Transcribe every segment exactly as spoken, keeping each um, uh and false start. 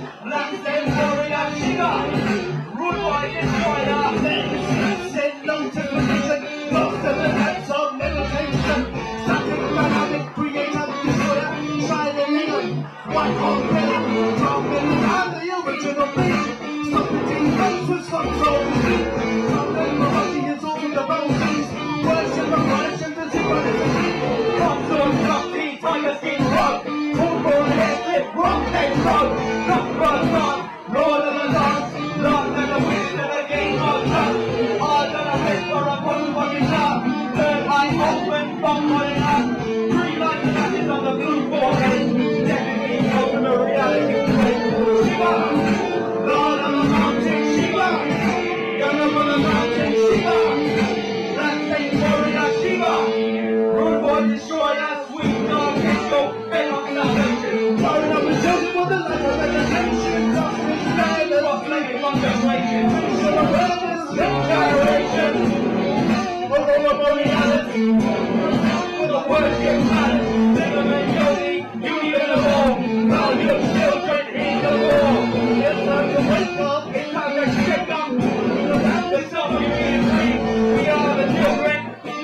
Black Skin Warrior Shiva, ruled by Destroyer. Send long to position, lost to the depths of meditation. Static dynamic creator, destroyer, silent leader. One on pillar, dropping down the original beat. Stop the demons with some soul. Dropping the body is all the bounties. Worship the worship the synchronicity. Comes on, Crafty, Tiger Skin Rock. Full born head flip, rock head rock. Knock run run, Lord of the dance. Lord of the wind and the game of trust. All of the wait for a full fucking shot. Third eye open, bump on it up. Three lights and ashes on the blue forehead. Technically ultimate reality play. Shiva, Lord of the mountain, Shiva. Gun up on the mountain, Shiva. Black Skin Warrior Shiva. Rude boy destroyer, sweet dog, pistol, fed on salvation. Throwing up the children for the life of meditation. Justice, man, the rock lady from generation. So the world is this generation. Over reality. With the worship talent. Singing and Yogi, you even the ball. Now your children in the war. It's time to wake up. It's time to shake up. The summer you being free. We are the children.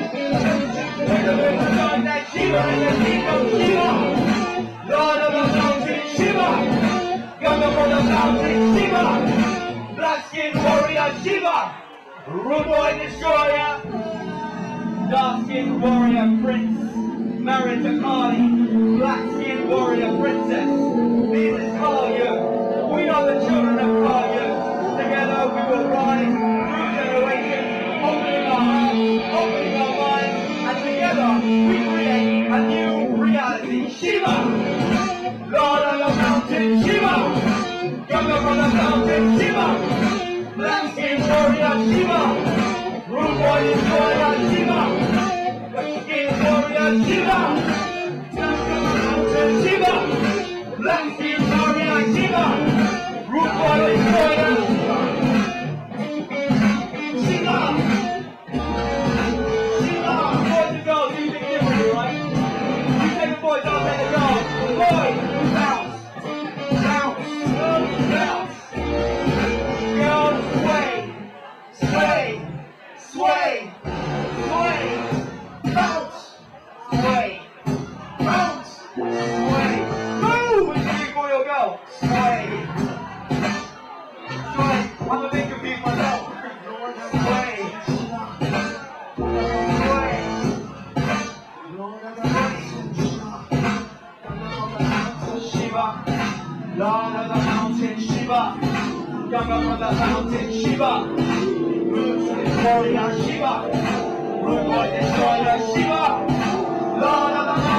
Shiva and the king of Shiva, Lord of the mountain, Shiva, Governor for the mountain, Shiva, Black Skin Warrior, Shiva, Rude Boy Destroyer, Dark Skin Warrior Prince, married to Kali, Black Skin Warrior Princess. This is Kali. We are the children of Kali. Together we will rise through generations, opening our hearts, opening our minds, and together we create a new reality. Shiva, Lord of the mountain, Shiva, Younger from the mountain, Shiva, Black Skin Warrior, Shiva, Rude Boy Destroyer, Shiva, Black Skin Warrior, Shiva, Younger from the mountain, Shiva, Black Skin Warrior, Shiva, Rude Boy Destroyer, Shiva. Boys, I'll take the dog. Boys, bounce, bounce, bounce. Girls, sway, sway, sway, sway, bounce, sway, bounce, sway. Move! And the big boy will go. Sway, sway. I'm a bit confused myself. Sway, sway. Lord of the mountain, Shiva, Younger from the mountain, Shiva, Rude Warrior Shiva, Rude Boy Destroyer Shiva, Lord of the mountain.